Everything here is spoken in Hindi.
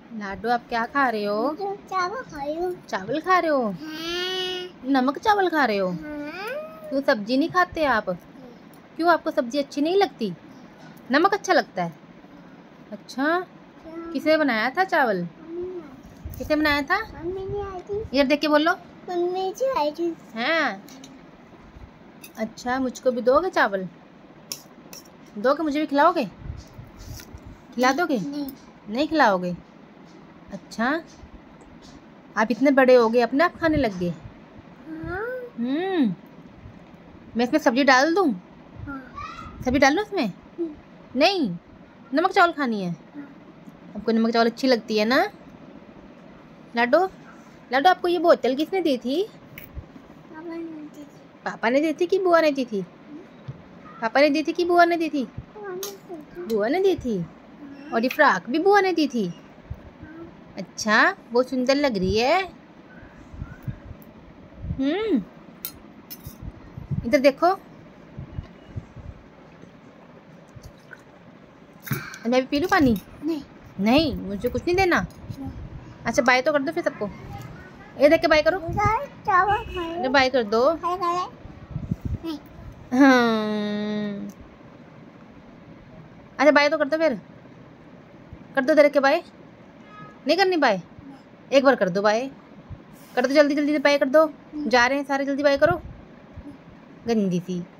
लाडो, आप क्या खा रहे हो? चावल खा रही हूँ। चावल खा रहे हो? हाँ। नमक चावल खा रहे हो? हाँ। क्यों सब्जी नहीं खाते आप? क्यों, आपको सब्जी अच्छी नहीं लगती? नमक अच्छा लगता है? अच्छा, किसने बनाया था चावल? किसने बनाया था? मम्मी नहीं आई थी। इधर देख के बोलो। मम्मी जी आई थी। हैं? अच्छा, मुझको भी दोगे चावल? दोगे, मुझे भी खिलाओगे? खिला दोगे? नहीं खिलाओगे? अच्छा, आप इतने बड़े हो गए, अपने आप खाने लग गए? हाँ। मैं इसमें सब्जी डाल दूं? हाँ। सब्जी डाल लूं इसमें? नहीं, नमक चावल खानी है। आपको नमक चावल अच्छी लगती है ना? लाडो, लाडो, आपको ये बोतल किसने दी थी? पापा ने दी थी कि बुआ ने दी थी? पापा ने दी थी कि बुआ ने दी थी? बुआ ने दी थी। और ये फ्रॉक भी बुआ ने दी थी? अच्छा, बहुत सुंदर लग रही है। इधर देखो। मैं भी पी लूं पानी? नहीं। नहीं, मुझे कुछ नहीं देना। अच्छा, बाय तो कर दो फिर सबको। ये देख के बाय करो। चावल खाए। बाय कर दो। नहीं। हाँ। अच्छा, बाय तो कर दो फिर। कर दो देख के बाय। नहीं करनी बाय? एक बार कर दो बाय। कर दो, जल्दी जल्दी बाय कर दो। जा रहे हैं सारे, जल्दी बाय करो। गंदी सी।